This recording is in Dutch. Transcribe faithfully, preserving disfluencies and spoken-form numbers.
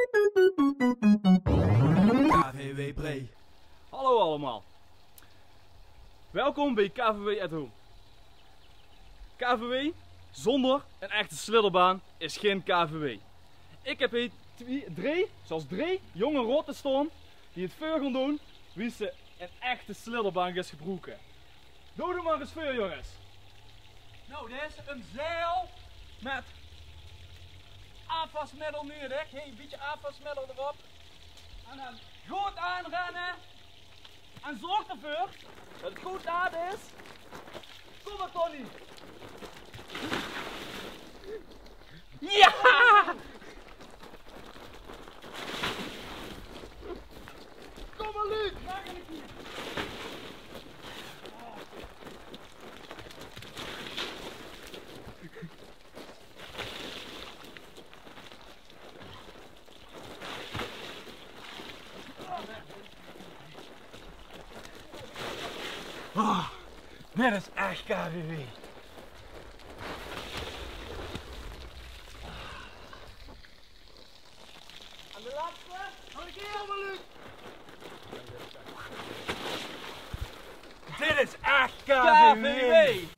K V W Bree. Hallo allemaal. Welkom bij K V W at Home. K V W zonder een echte sliderbaan is geen K V W. Ik heb hier twee, drie, zoals drie jonge rotten staan die het vuur gaan doen wie ze een echte sliderbaan is gebroken. Doe er maar eens vuur, jongens. Nou, dit is een zeil met afwasmiddel nodig. Hey, een beetje afwasmiddel erop. En dan goed aanrennen. En zorg ervoor dat het goed laat is. Kom maar, Tony. Ja! Kom maar, Luc. Oh, dit is echt K V W. En de laatste, nog een keer, maar Luc. Dit is echt K V W.